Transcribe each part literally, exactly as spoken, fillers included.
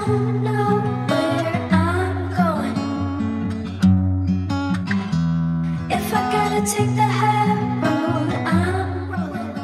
don't know where I'm going. If I gotta take the high road, I'm rolling.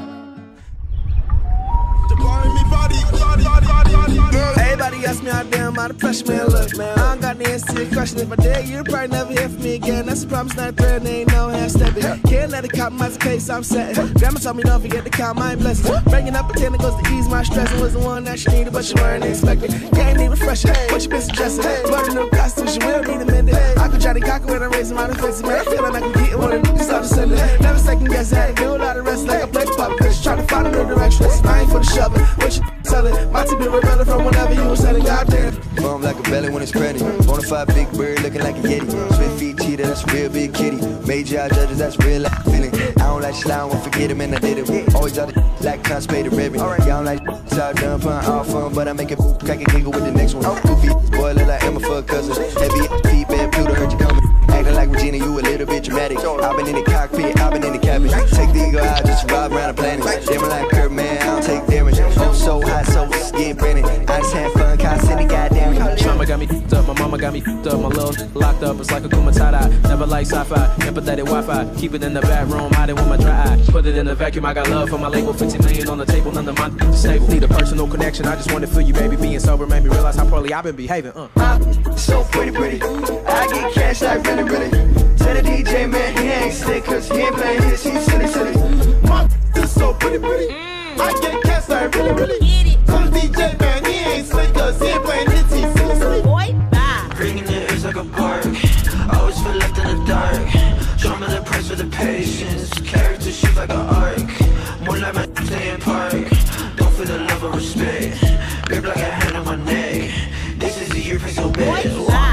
Everybody ask me how damn out of pressure, man. Look, man, I don't got the answer to your question. If I did, you'd probably never hear from me again. That's a promise, not a threat, and ain't no half stepping. Can't let it compromise the pace I'm setting. Grandma told me don't forget to count my blessings. Bringing up a ten goes to ease my stress. It was the one that she needed, but she weren't expecting. Can't even fresh it. What you been suggesting? But a new costume, she will need a minute. I could try to cock when I'm raising my defenses, man. I feel like I can get it when the niggas start to send it. Never second guess it. Do a lot of rest like a play pop. Cause trying to find a new direction. I ain't for the shoving. What you selling? My team been rebelling from whenever you was selling. Goddamn. Bum like a belly when it's pregnant. Bonafide big bird looking like a yeti. Swift feet cheetah, that's a real big kitty. Major eye judges, that's real life feeling. I don't like slime, won't forget him and I did it. Always out the like constipated ribbon. Y'all don't like so done pun all fun, but I make it boop, crack a giggle with the next one. Goofy, boy look like Emma for a cousin. Heavy feet, bad Pluto heard you coming. Acting like Regina, you a little bit dramatic. I've been in the cockpit, I've been in the cabin. Take the ego out, just ride around the planet. Damn like Kurt, man, I don't take damage. Oh, so hot, so get Brennan. I just had fun, cause I the goddamn. Trauma got me f***ed up, my mama got me f***ed up. My little locked up, it's like a kumatata. Never like sci-fi, empathetic Wi-Fi. Keep it in the bathroom, hide it with my dry eye. Put it in the vacuum, I got love for my label. fifty million on the table, none of my stable. Need a personal connection, I just wanna feel you, baby. Being sober made me realize how poorly I've been behaving. Uh. I'm so pretty, pretty. I get cash like really, really. Tell the D J, man, he ain't sick, cause he ain't playing his, he's silly, silly. My is so pretty, pretty. I get cash like really, really. Tell the D J, man, he ain't sick, cause he ain't playing his, he's silly, silly. Boy, bye. Ringing the ears like a bark. Always feel left in the dark. Trauma the price for the patience. Character shift like an arc. More like my staying park. Don't feel the love or respect. Grip like a hand on my neck. This is the year for so bad. Boy, bye.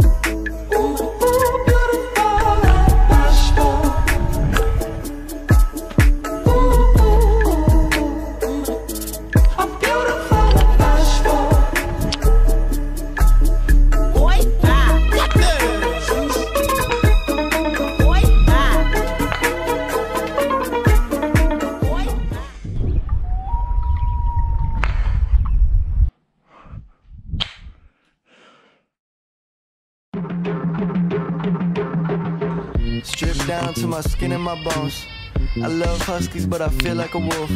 Stripped down to my skin and my bones. I love huskies, but I feel like a wolf.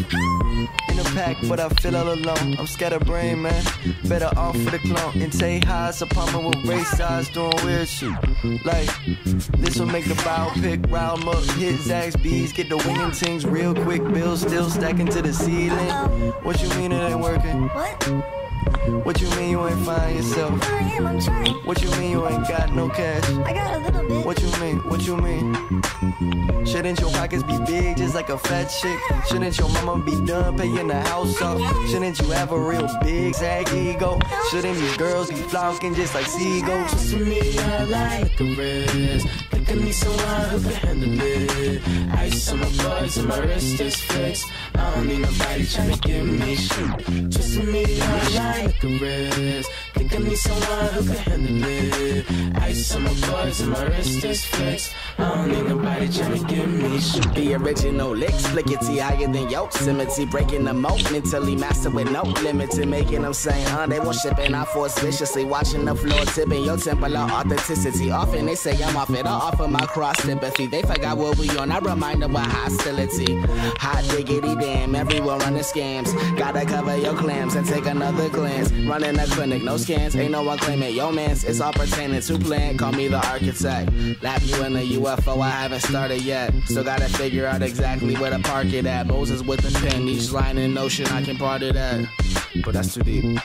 In a pack, but I feel all alone. I'm scatterbrained, man. Better off for the clone. And take highs, apartment with race eyes, doing weird shit. Like, this will make the biopic round up, hit Zags B's, get the winning things real quick. Bills still stacking to the ceiling. What you mean it ain't working? What? What you mean you ain't find yourself? I am, I'm trying. What you mean you ain't got no cash? I got a little bit. What you mean? What you mean? Shouldn't your pockets be big just like a fat chick? Shouldn't your mama be done paying the house off? Shouldn't you have a real big sag ego? Shouldn't these girls be flocking just like seagulls? Just to me, I like a wrist. Think I need someone who can handle it. Ice on my buds and my wrist is fixed. I don't need nobody trying to give me shit. Just to me, I like a wrist. Think I need someone who can handle it. Ice on my buds and my wrist is fixed. I don't need nobody trying to give me shit. The original licks, flickety higher than Yosemite, breaking the moat, mentally master with no limit to making them say, huh, they won't ship and I force viciously, watching the floor tipping your temple of authenticity. Often they say I'm off it, I offer my cross sympathy. They forgot what we on, I remind them of hostility. Hot diggity damn, everyone running scams. Gotta cover your clams and take another glance. Running a clinic, no scans, ain't no one claiming yo mans. It's all pertaining to plan, call me the architect. Lap you in the U F O, I haven't started yet. Still gotta figure out exactly where to park it at. Moses with the pen, each line in notion I can part it at. But that's too deep.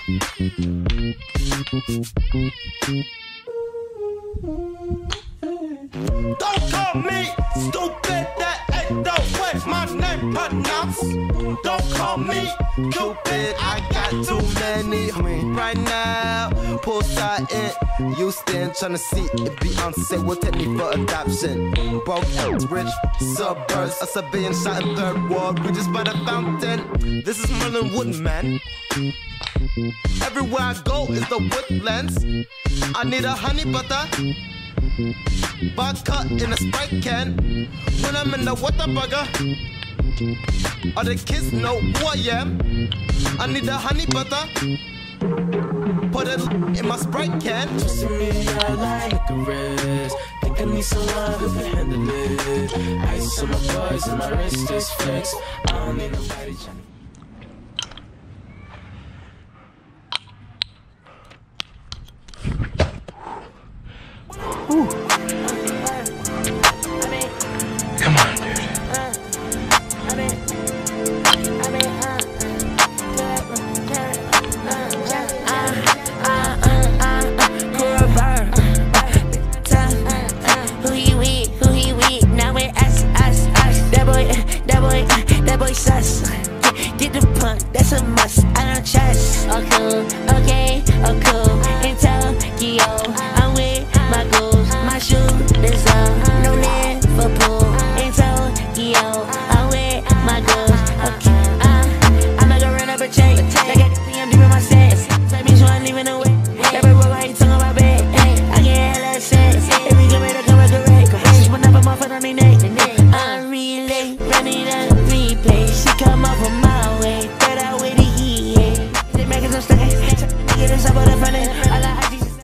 Don't call me stupid, that ain't the way my name pronounced. Don't call me Cupid, I got too many right now. Poolside in Houston, tryna see if Beyonce will take me for adoption. Broke and rich suburbs, a civilian shot in third world, we just by the fountain. This is Merlin Woodman. Everywhere I go is the woodlands. I need a honey butter, vodka in a Sprite can. When I'm in the water burger, all the kids know who I am. I need a honey butter, Put it in my Sprite can. Twisting me out like a wrist. Think I need someone who can handle it. Ice on my boys and my wrist is fixed. I don't need nobody trying. Come on, dude. Who he with? Who he with? Now we're us, us, us. That boy, that boy, that boy sus. Get the punk, that's a must. I don't trust. Okay, okay.